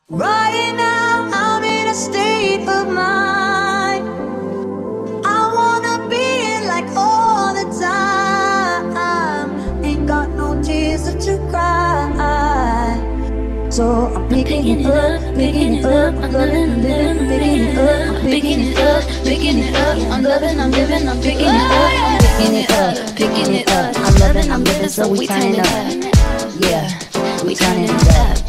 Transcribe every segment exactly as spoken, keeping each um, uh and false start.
Right now, I'm in a state of mind. I wanna be it like all the time. Ain't got no tears to cry. So I'm picking it up, picking it up. I'm loving, I'm living, I'm picking it up. I'm picking it up, picking it up. I'm loving, I'm living, I'm picking it up. I'm picking it up, picking it up. I'm loving, I'm living, so we turn it up. Yeah, we turn it up.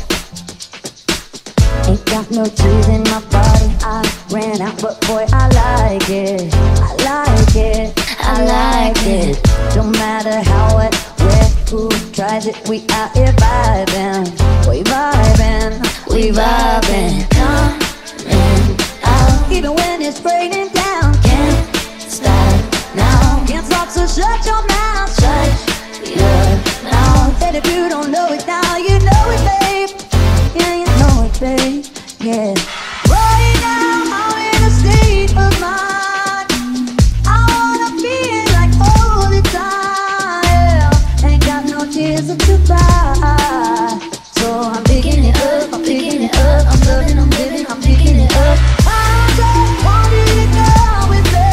Ain't got no tears in my body, I ran out, but boy, I like it. I like it, I like it. Don't matter how, what, where, who tries it, we out here vibing. We vibing, we vibing. Coming out, even when it's raining down. Can't stop now, can't stop, so shut your mouth. Shut your mouth, and if you don't know it now, you know it, babe. Yeah, you know it, babe. Yeah. Right now, I'm in a state of mind. I wanna be it like all the time. Ain't got no tears to cry. So I'm picking it up, I'm picking it up. I'm loving, I'm living, I'm picking it up. I just want you to come with me.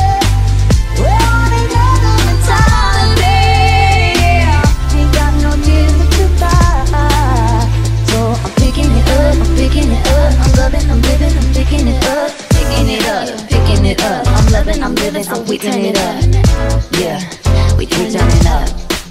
We're on another mentality. Ain't got no tears to cry. So I'm picking it up, I'm picking it up. I'm loving, I'm living, I'm picking it up. Picking it up, picking it up. I'm loving, I'm living, so we turn it up. Yeah, we turn it up.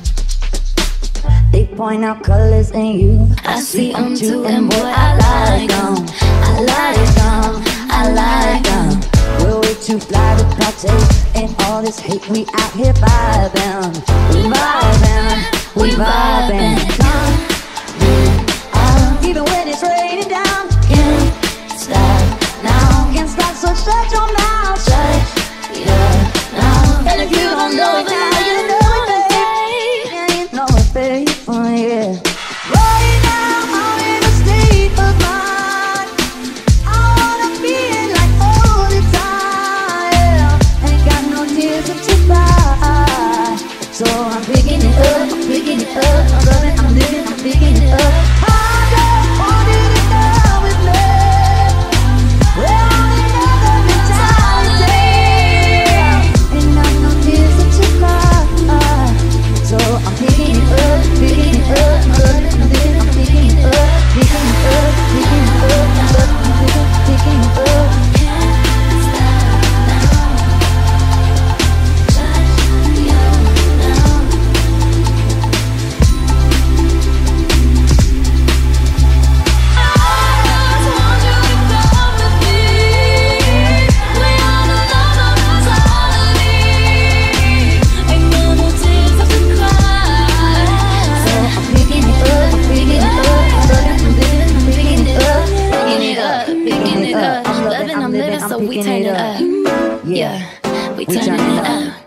They point out colors in you, I see them too, and boy, I like them. I like them, I like them. We're way too fly to partake in all this hate, we out here vibing. We vibing, we vibing. Coming out, even when it's raining down. Can't stop now, can't stop, so shut your mouth. Shut your mouth, and if you don't know it now, you know it, babe. Yeah, you know it, babe. Oh yeah. Right now, I'm in a state of mind. I wanna be it like all the time. Ain't got no tears to cry. So I'm picking it up, I'm picking it up. I'm loving, I'm living, I'm picking it up. I just want you to come with me. We're on another mentality. Ain't got no tears to cry. So I'm picking it up, picking it up. I'm loving, I'm living, I'm picking it up. Picking it up, picking it up. I'm loving, I'm living, picking it up. Can't stop now. Shut your mouth. I just want you to come with me. We're on another mentality. Ain't got no tears to cry. So I'm picking it up, I'm picking it up. I'm loving, I'm living, I'm picking it up. Picking it up, picking it up. I'm loving, I'm living, so we turn it up. Yeah, we turn it up.